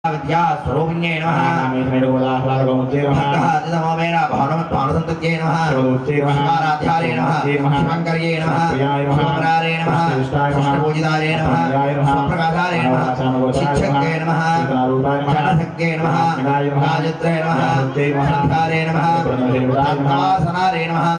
विद्या स्वरूपिण्ये नमः नामेन गोलाहलागमुच्चे नमः तमोमेन भानुसंतत्ये नमः सर्वोच्चे नमः आराध्याय नमः शंकर्ये नमः प्रियाय नमः शंकराय नमः विष्टाय नमः पूजिताय नमः प्रकाशाय नमः शिक्षके नमः जनसज्ञे नमः गायत्रे नमः संध्यारे नमः